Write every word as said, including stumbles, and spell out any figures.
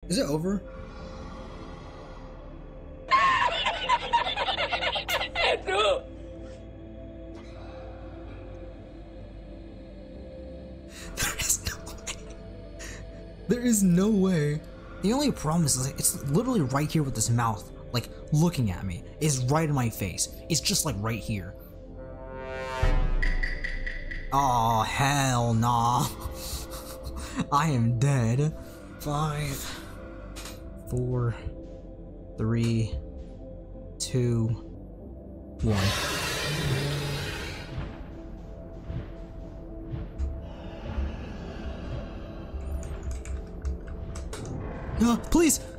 Is it over? No. There is no way. There is no way. The only problem is like, it's literally right here with this mouth, like looking at me. It's right in my face. It's just like right here. Oh hell nah. I am dead. Five, four, three, two, one. Uh, please!